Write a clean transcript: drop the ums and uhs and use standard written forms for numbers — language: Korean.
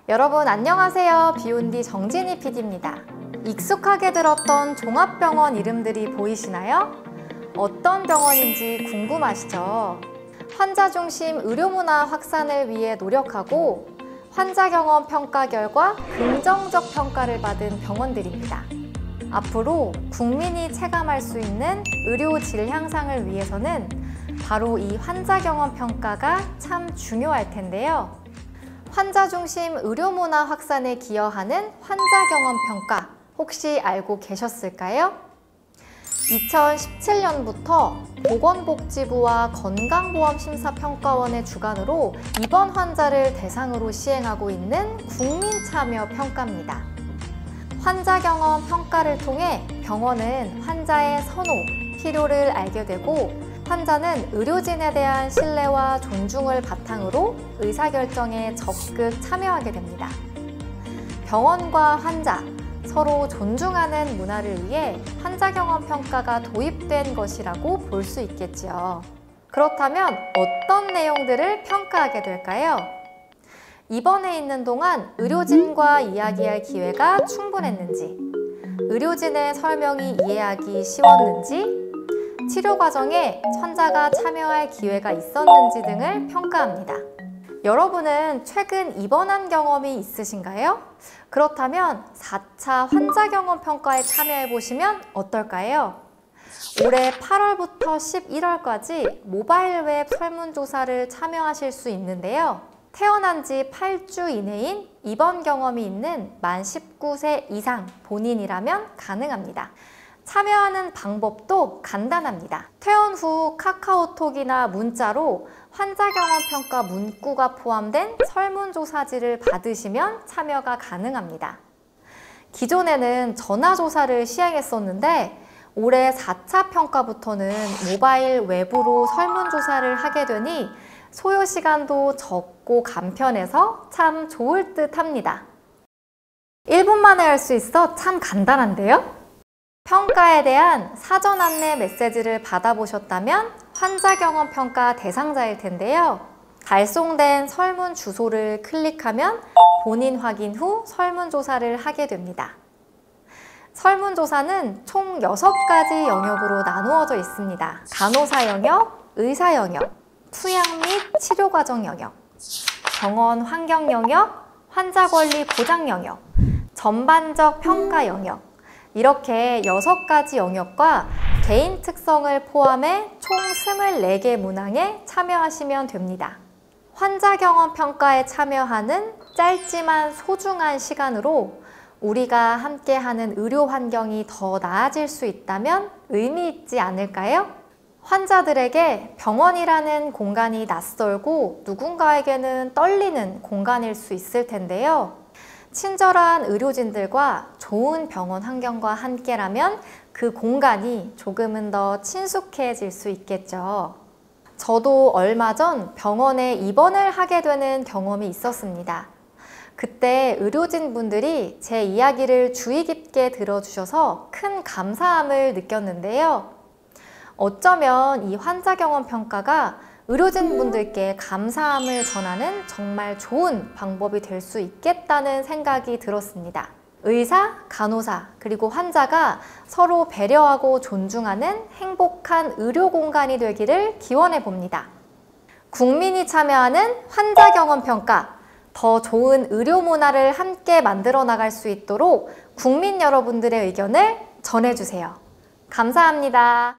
여러분 안녕하세요. 비욘디 정진희 PD입니다. 익숙하게 들었던 종합병원 이름들이 보이시나요? 어떤 병원인지 궁금하시죠? 환자 중심 의료문화 확산을 위해 노력하고 환자 경험 평가 결과 긍정적 평가를 받은 병원들입니다. 앞으로 국민이 체감할 수 있는 의료 질 향상을 위해서는 바로 이 환자 경험 평가가 참 중요할 텐데요. 환자 중심 의료 문화 확산에 기여하는 환자 경험 평가 혹시 알고 계셨을까요? 2017년부터 보건복지부와 건강보험심사평가원의 주관으로 입원 환자를 대상으로 시행하고 있는 국민참여평가입니다. 환자 경험 평가를 통해 병원은 환자의 선호, 필요를 알게 되고 환자는 의료진에 대한 신뢰와 존중을 바탕으로 의사결정에 적극 참여하게 됩니다. 병원과 환자, 서로 존중하는 문화를 위해 환자 경험 평가가 도입된 것이라고 볼 수 있겠지요. 그렇다면 어떤 내용들을 평가하게 될까요? 입원해 있는 동안 의료진과 이야기할 기회가 충분했는지, 의료진의 설명이 이해하기 쉬웠는지, 치료 과정에 환자가 참여할 기회가 있었는지 등을 평가합니다. 여러분은 최근 입원한 경험이 있으신가요? 그렇다면 4차 환자 경험 평가에 참여해 보시면 어떨까요? 올해 8월부터 11월까지 모바일 웹 설문조사를 참여하실 수 있는데요. 태어난 지 8주 이내인 입원 경험이 있는 만 19세 이상 본인이라면 가능합니다. 참여하는 방법도 간단합니다. 퇴원 후 카카오톡이나 문자로 환자 경험 평가 문구가 포함된 설문조사지를 받으시면 참여가 가능합니다. 기존에는 전화조사를 시행했었는데 올해 4차 평가부터는 모바일 웹으로 설문조사를 하게 되니 소요 시간도 적고 간편해서 참 좋을 듯 합니다. 1분 만에 할 수 있어 참 간단한데요? 평가에 대한 사전 안내 메시지를 받아보셨다면 환자 경험 평가 대상자일 텐데요. 발송된 설문 주소를 클릭하면 본인 확인 후 설문조사를 하게 됩니다. 설문조사는 총 6가지 영역으로 나누어져 있습니다. 간호사 영역, 의사 영역, 투약 및 치료 과정 영역, 병원 환경 영역, 환자 권리 보장 영역, 전반적 평가 영역, 이렇게 6가지 영역과 개인 특성을 포함해 총 24개 문항에 참여하시면 됩니다. 환자 경험 평가에 참여하는 짧지만 소중한 시간으로 우리가 함께하는 의료 환경이 더 나아질 수 있다면 의미 있지 않을까요? 환자들에게 병원이라는 공간이 낯설고 누군가에게는 떨리는 공간일 수 있을 텐데요. 친절한 의료진들과 좋은 병원 환경과 함께라면 그 공간이 조금은 더 친숙해질 수 있겠죠. 저도 얼마 전 병원에 입원을 하게 되는 경험이 있었습니다. 그때 의료진 분들이 제 이야기를 주의 깊게 들어주셔서 큰 감사함을 느꼈는데요. 어쩌면 이 환자 경험 평가가 의료진분들께 감사함을 전하는 정말 좋은 방법이 될 수 있겠다는 생각이 들었습니다. 의사, 간호사, 그리고 환자가 서로 배려하고 존중하는 행복한 의료 공간이 되기를 기원해 봅니다. 국민이 참여하는 환자 경험 평가, 더 좋은 의료 문화를 함께 만들어 나갈 수 있도록 국민 여러분들의 의견을 전해주세요. 감사합니다.